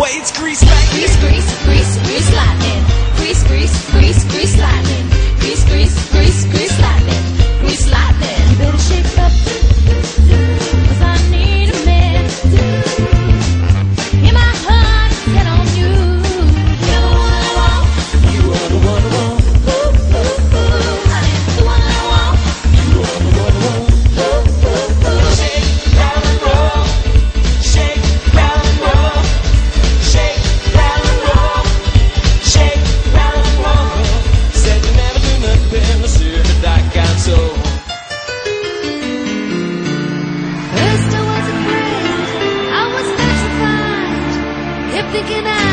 way it's greased back. Grease, grease, grease, grease lightning. Grease, grease, grease, grease lightning. Grease, grease, grease, grease lightning. Grease lightning. You better shake up, 'cause I need a man. In my heart, set on you. You're the one I want. You are the one I want. Ooh, ooh, ooh, honey, the one I want. You are the one I want. Ooh, ooh, ooh. Shake, rattle and roll. Shake, rattle and roll. Shake, rattle and roll. Shake, rattle and roll. Said you never do nothing to serve it like I'm so. First I was afraid, I was petrified, kept thinking I